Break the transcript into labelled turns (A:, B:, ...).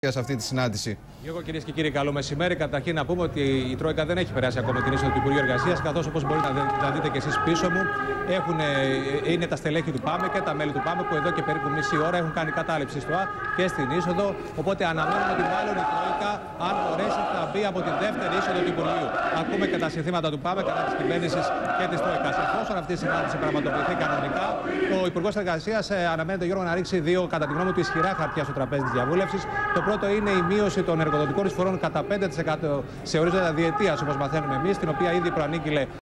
A: σε αυτή τη συνάντηση.
B: Εγώ, κυρίες και κύριοι, καλό μεσημέρι. Καταρχήν να πούμε ότι η Τρόικα δεν έχει περάσει ακόμα την είσοδο του Υπουργείου Εργασίας, καθώς όπως μπορείτε να δείτε και εσείς πίσω μου, είναι τα στελέχη του ΠΑΜΕ και τα μέλη του ΠΑΜΕ που εδώ και περίπου μισή ώρα έχουν κάνει κατάληψη στο και στην είσοδο. Οπότε αναμένουμε ότι μάλλον η Τρόικα, αν μπορέσει, θα μπει από την δεύτερη είσοδο του Υπουργείου. Ακούμε και τα συνθήματα του ΠΑΜΕ κατά της κυβέρνησης και της Τρόικας. Εφόσον αυτή η συνάντηση πραγματοποιηθεί κανονικά, ο Υπουργός Εργασίας αναμένεται, Γιώργο, να ρίξει δύο, κατά τη γνώμη του, ισχυρά χαρτιά στο τραπέζι της διαβούλευσης. Το πρώτο είναι η μείωση των εργοδοτικών εισφορών κατά 5% σε ορίζοντα διετίας, όπως μαθαίνουμε εμείς, την οποία ήδη προανήγγειλε